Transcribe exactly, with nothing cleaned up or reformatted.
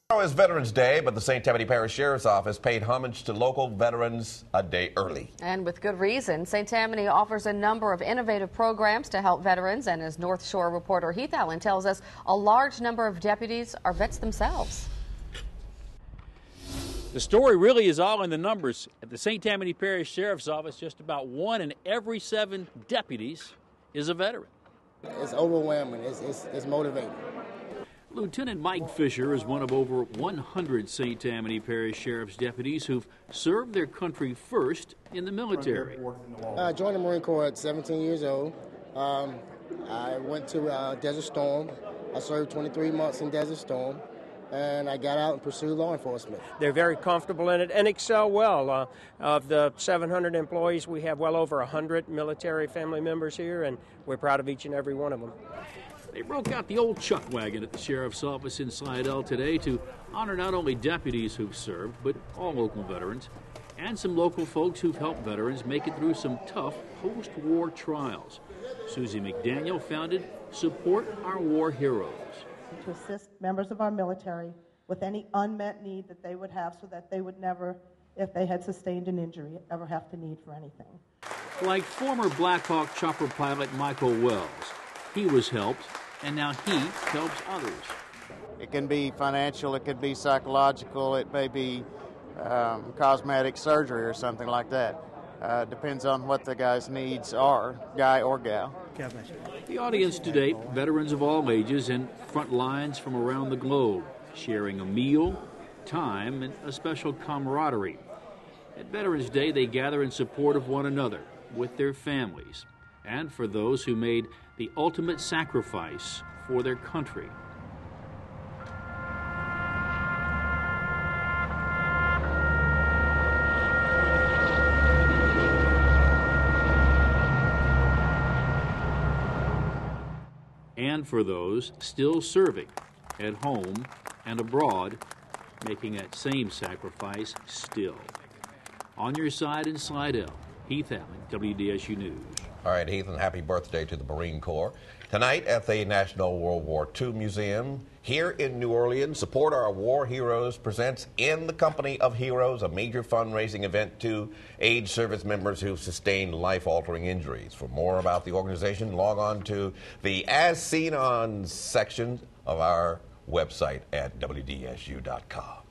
Tomorrow is Veterans Day, but the Saint Tammany Parish Sheriff's Office paid homage to local veterans a day early. And with good reason. Saint Tammany offers a number of innovative programs to help veterans, and as North Shore reporter Heath Allen tells us, a large number of deputies are vets themselves. The story really is all in the numbers. At the Saint Tammany Parish Sheriff's Office, just about one in every seven deputies is a veteran. It's overwhelming. It's, it's, it's motivating. Lieutenant Mike Fisher is one of over one hundred Saint Tammany Parish Sheriff's deputies who've served their country first in the military. I joined the Marine Corps at seventeen years old. Um, I went to uh, Desert Storm. I served twenty-three months in Desert Storm, and I got out and pursued law enforcement. They're very comfortable in it and excel well. Uh, of the seven hundred employees, we have well over one hundred military family members here, and we're proud of each and every one of them. They broke out the old chuck wagon at the Sheriff's Office in Slidell today to honor not only deputies who've served, but all local veterans, and some local folks who've helped veterans make it through some tough post-war trials. Susie McDaniel founded Support Our War Heroes, to assist members of our military with any unmet need that they would have so that they would never, if they had sustained an injury, ever have to need for anything. Like former Black Hawk chopper pilot Michael Wells. He was helped, and now he helps others. It can be financial, it could be psychological, it may be um, cosmetic surgery or something like that. Uh, depends on what the guy's needs are, guy or gal. The audience today, veterans of all ages and front lines from around the globe, sharing a meal, time, and a special camaraderie. At Veterans Day, they gather in support of one another, with their families, and for those who made the ultimate sacrifice for their country. And for those still serving at home and abroad, making that same sacrifice still. On your side in Slidell, Heath Allen, W D S U News. All right, Heath, and happy birthday to the Marine Corps. Tonight at the National World War Two Museum here in New Orleans, Support Our War Heroes presents In the Company of Heroes, a major fundraising event to aid service members who've sustained life-altering injuries. For more about the organization, log on to the As Seen On section of our website at W D S U dot com.